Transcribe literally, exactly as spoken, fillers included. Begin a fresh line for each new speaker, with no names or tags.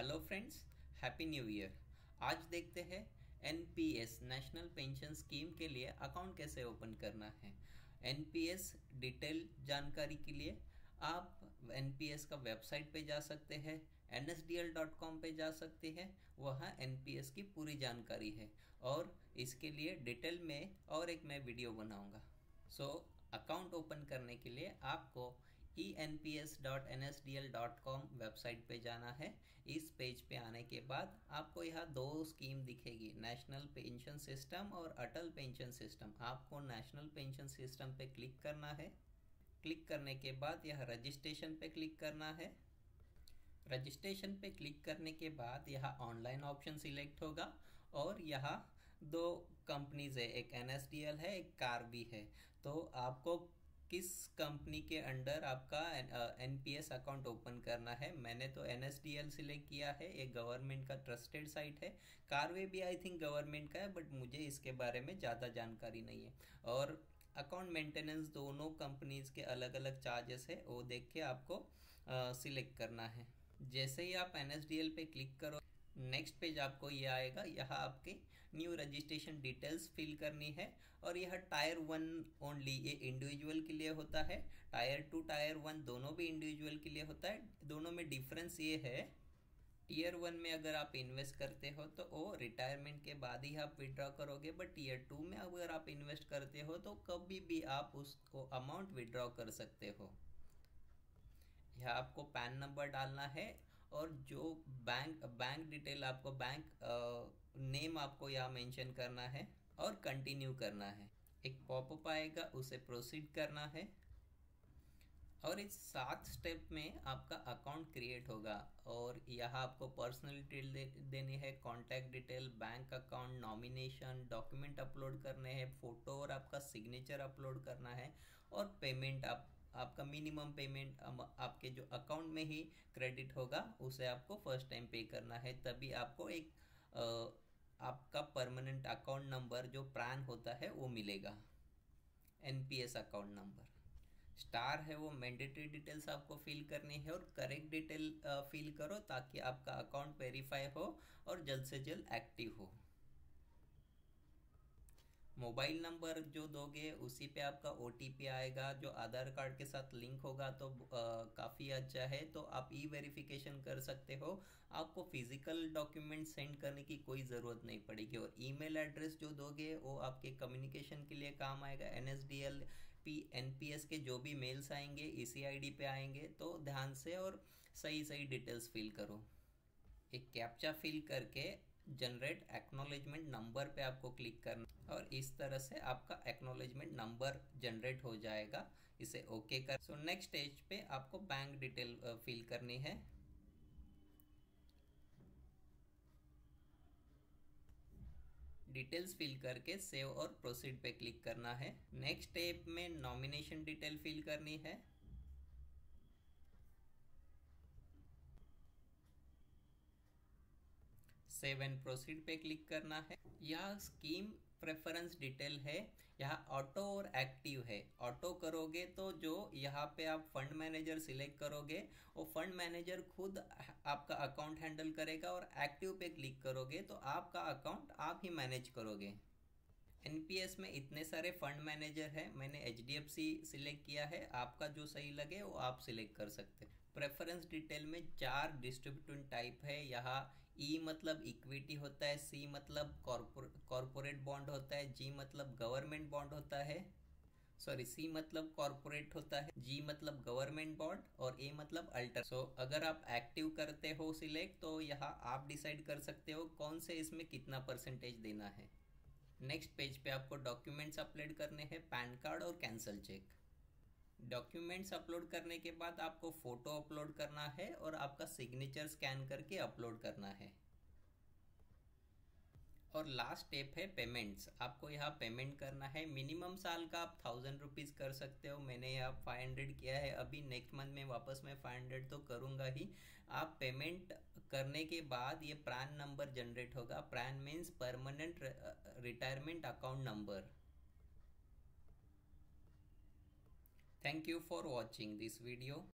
Hello friends, happy new year. आज देखते हैं एनपीएस नेशनल पेंशन स्कीम के लिए अकाउंट कैसे ओपन करना है। एनपीएस डिटेल जानकारी के लिए आप एनपीएस का वेबसाइट पे जा सकते हैं, N S D L dot com पे जा सकते हैं। वहाँ एनपीएस की पूरी जानकारी है और इसके लिए डिटेल में और एक मैं वीडियो बनाऊंगा। सो अकाउंट ओपन करने के लिए आपको E N P S dot N S D L dot com website पे जाना है। इस पेज पे आने के बाद आपको यहाँ दो स्कीम दिखेगी, नेशनल पेंशन सिस्टम और अटल पेंशन सिस्टम। आपको नेशनल पेंशन सिस्टम पे क्लिक करना है। क्लिक करने के बाद यहाँ रजिस्ट्रेशन पे क्लिक करना है। रजिस्ट्रेशन पे क्लिक करने के बाद यहाँ ऑनलाइन ऑप्शन सिलेक्ट होगा और यहाँ दो कंपनीज है, एक एन एस डी एल है, एक कार्बी है। तो आपको किस कंपनी के अंडर आपका एनपीएस अकाउंट ओपन करना है। मैंने तो N S D L select किया है, एक गवर्नमेंट का ट्रस्टेड साइट है। कार्वे भी आई थिंक गवर्नमेंट का है, बट मुझे इसके बारे में ज़्यादा जानकारी नहीं है। और अकाउंट मेंटेनेंस दोनों कंपनीज के अलग अलग चार्जेस है, वो देख के आपको सिलेक्ट करना है। जैसे ही आप एन एस डी एल पे क्लिक करो, नेक्स्ट पेज आपको ये आएगा। यहाँ आपके न्यू रजिस्ट्रेशन डिटेल्स फिल करनी है और यह टायर वन ओनली, ये इंडिविजुअल के लिए होता है। टायर टू टायर वन दोनों भी इंडिविजुअल के लिए होता है। दोनों में डिफरेंस ये है, टीयर वन में अगर आप इन्वेस्ट करते हो तो वो रिटायरमेंट के बाद ही आप विड्रॉ करोगे, बट टीयर टू में अगर आप इन्वेस्ट करते हो तो कभी भी आप उसको अमाउंट विड्रॉ कर सकते हो। यहाँ आपको पैन नंबर डालना है और जो बैंक बैंक डिटेल आपको बैंक नेम आपको यहाँ मेंशन करना है और कंटिन्यू करना है। एक पॉपअप आएगा, उसे प्रोसीड करना है और इस सात स्टेप में आपका अकाउंट क्रिएट होगा। और यहाँ आपको पर्सनल डिटेल दे, देनी है, contact detail, bank account, nomination, document upload करने हैं, फोटो और आपका सिग्नेचर अपलोड करना है और पेमेंट आप आपका मिनिमम पेमेंट आपके जो अकाउंट में ही क्रेडिट होगा उसे आपको फर्स्ट टाइम पे करना है। तभी आपको एक आ, आपका परमानेंट अकाउंट नंबर जो प्रान होता है वो मिलेगा, एनपीएस अकाउंट नंबर। स्टार है वो मैंडेटरी डिटेल्स आपको फिल करनी है और करेक्ट डिटेल फिल करो ताकि आपका अकाउंट वेरीफाई हो और जल्द से जल्द एक्टिव हो। मोबाइल नंबर जो दोगे उसी पे आपका ओ टी पी आएगा जो आधार कार्ड के साथ लिंक होगा, तो काफ़ी अच्छा है। तो आप ई वेरिफिकेशन कर सकते हो, आपको फिजिकल डॉक्यूमेंट सेंड करने की कोई ज़रूरत नहीं पड़ेगी। और ईमेल एड्रेस जो दोगे वो आपके कम्युनिकेशन के लिए काम आएगा। N S D L P N P S के जो भी मेल्स आएंगे इसी आई डी पे आएंगे, तो ध्यान से और सही सही डिटेल्स फिल करो। एक कैप्चा फिल करके जनरेट एक्नॉलेजमेंट नंबर पे आपको क्लिक करना और इस तरह से आपका एक्नॉलेजमेंट नंबर जनरेट हो जाएगा। इसे ओके कर। सो नेक्स्ट स्टेज पे आपको बैंक डिटेल फिल करनी है। डिटेल्स फिल करके सेव और प्रोसीड पे क्लिक करना है। नेक्स्ट स्टेप में नॉमिनेशन डिटेल फिल करनी है। सेव एंड प्रोसीड पे क्लिक करना है। यह स्कीम प्रेफरेंस डिटेल है, यहाँ ऑटो और एक्टिव है। ऑटो करोगे तो जो यहाँ पे आप फंड मैनेजर सिलेक्ट करोगे वो फंड मैनेजर खुद आपका अकाउंट हैंडल करेगा और एक्टिव पे क्लिक करोगे तो आपका अकाउंट आप ही मैनेज करोगे। एनपीएस में इतने सारे फंड मैनेजर है, मैंने H D F C select किया है, आपका जो सही लगे वो आप सिलेक्ट कर सकते हैं। प्रेफरेंस डिटेल में चार डिस्ट्रीब्यूटिव टाइप है। यहाँ ई मतलब इक्विटी होता है, सी मतलब कॉर्पोरेट बॉन्ड होता है, जी मतलब गवर्नमेंट बॉन्ड होता है, सॉरी सी मतलब कॉर्पोरेट होता है, जी मतलब गवर्नमेंट बॉन्ड और ए मतलब अल्टर। सो so, अगर आप एक्टिव करते हो सिलेक्ट तो यहाँ आप डिसाइड कर सकते हो कौन से इसमें कितना परसेंटेज देना है। नेक्स्ट पेज पे आपको डॉक्यूमेंट्स अपलोड करने हैं, पैन कार्ड और कैंसल चेक। डॉक्यूमेंट्स अपलोड करने के बाद आपको फोटो अपलोड करना है और आपका सिग्नेचर स्कैन करके अपलोड करना है। और लास्ट स्टेप है पेमेंट्स। आपको यहाँ पेमेंट करना है। मिनिमम साल का आप थाउजेंड रुपीज़ कर सकते हो, मैंने यहाँ फाइव हंड्रेड किया है। अभी नेक्स्ट मंथ में वापस मैं फाइव हंड्रेड तो करूँगा ही। आप पेमेंट करने के बाद ये प्रान नंबर जनरेट होगा। PRAN means permanent retirement account number. Thank you for watching this video.